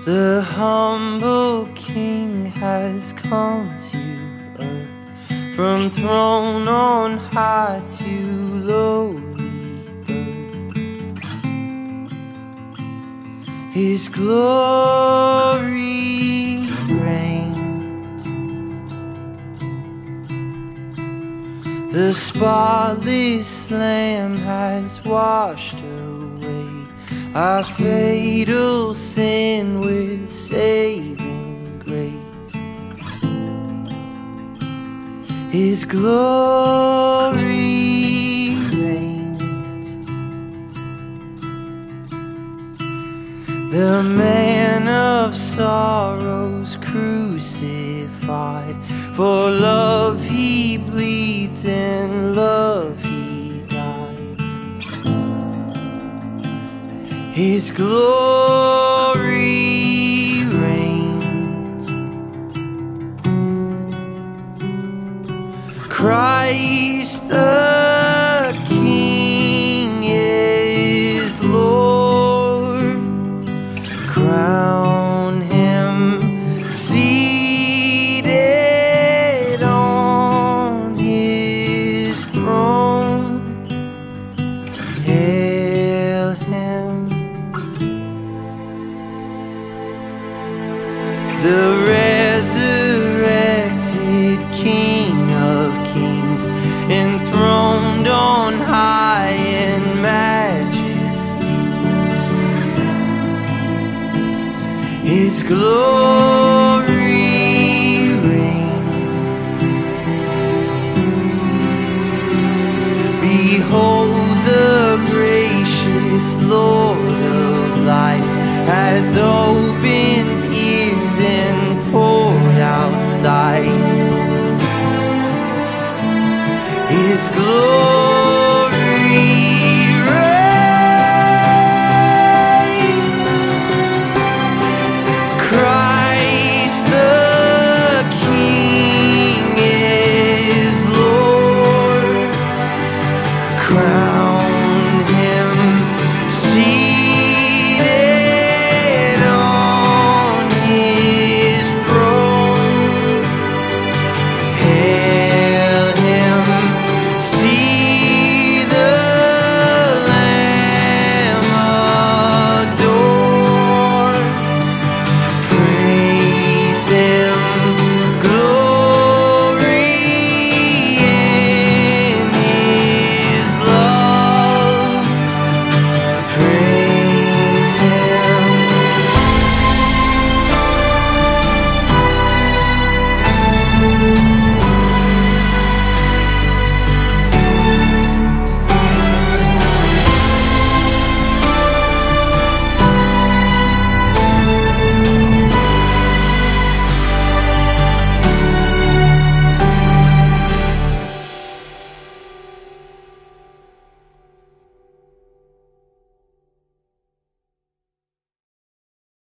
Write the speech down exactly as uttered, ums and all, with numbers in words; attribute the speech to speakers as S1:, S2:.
S1: The humble King has come to earth, from throne on high to lowly birth. His glory reigns. The spotless Lamb has washed away our fatal sin with saving grace. His glory reigns. The man of sorrows crucified, for love he bleeds and love he dies. His glory reigns. Christ the King is Lord. Crown him seated on his throne. Hail him. The resurrected King of kings, enthroned on high in majesty. His glory reigns. Behold, the gracious Lord of light has opened ears and poured out sight. His glory